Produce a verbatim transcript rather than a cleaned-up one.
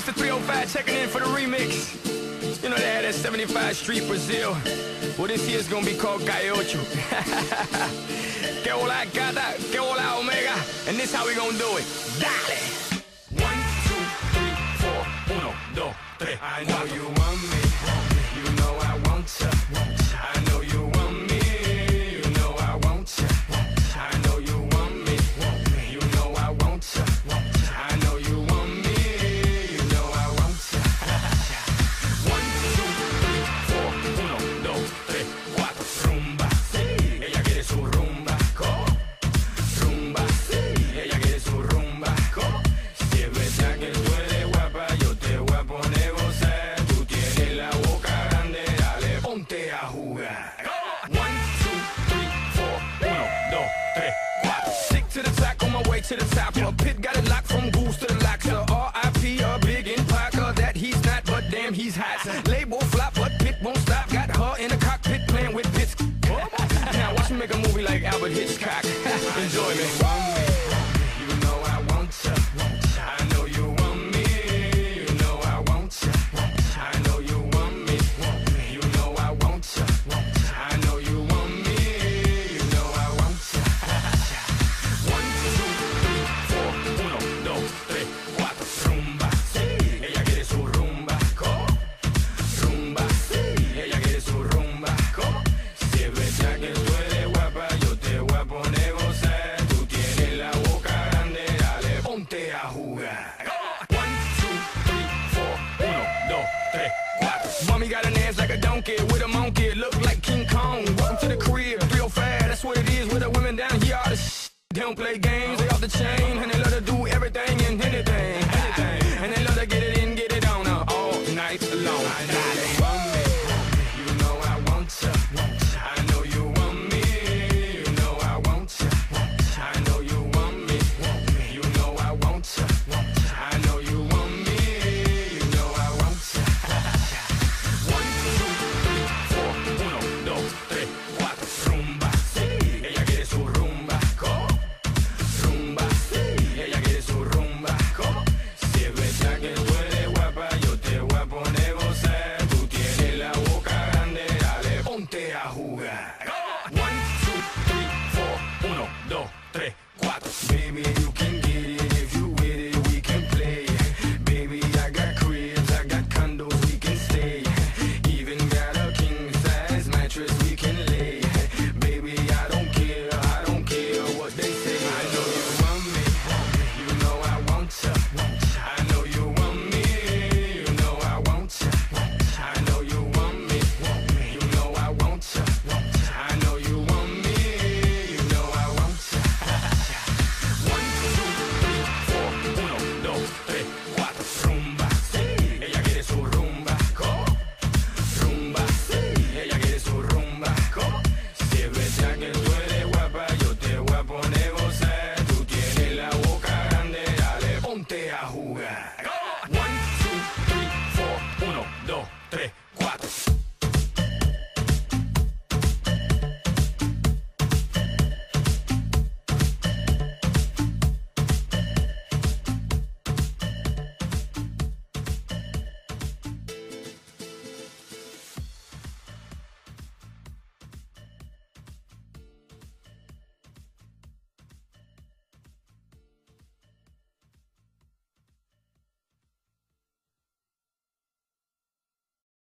Mister three oh five checking in for the remix. You know they had that seventy-five Street Brazil. Well, this year's gonna be called Calle Ocho. Que hola gata, que hola omega. And this how we gonna do it. Dale! One, two, three, four. Uno, dos, tres. I know you want me. You know I want ya. I know you want me. You know I want ya. I know you want me. You know I want ya. I know you want me. You know I want ya. One, two, three, four. Uno, dos, tres, cuatro. Rumba, sí. Ella quiere su rumba. Go. Rumba, sí. Ella quiere su rumba. Go. Si es verdad que tú eres guapa, yo te voy a poner gozar. Tú tienes la boca grande, dale, ponte a jugar. One, two, three, four. Uno, dos, tres, cuatro. Stick to the track on my way to the top. A pit got it locked from goose to the locks. A R I P a big in Parker that he's not, but damn he's hot. Label flop, but Pit won't stop. Got her in the cockpit playing with bits. Now watch me make a movie like Albert Hitchcock. Enjoy me. You know I want ya. I know you want me. You know I want ya. I know you want me. You know I want ya. I know you want me. You know I want ya. One, two, three, four. Uno, dos, tres, cuatro. Rumba, sí. Ella quiere su rumba. Go. Rumba, sí. Ella quiere su rumba. Go. Si es verdad que tú eres guapa, yo te voy a poner gozar. Tú tienes la boca grande, dale, ponte a jugar. One, two, three, four. Uno, dos, tres, cuatro. Mommy got an ass like a donkey with a monkey. Look like King Kong. Welcome to the crib, three oh five. That's what it is with the women down here. All the sh- They don't play games, they off the chain. And they love to do everything and anything. Anything. And they love to get it in, get it on uh, all night long. I know you want me. You know I want ya. I know you want me. You know I want ya. I know you want me. You know I want ya. I know you want me. You know I want ya. One, two, three, four. Uno, dos, tres, cuatro. Rumba, sí. Ella quiere su rumba. Go. Rumba, sí. Ella quiere su rumba. Go. Si es verdad que tú eres guapa, yo te voy a poner gozar. Tú tienes la boca grande, dale, ponte a jugar. One, two, three, four. Uno, dos, tres, cuatro. Baby, you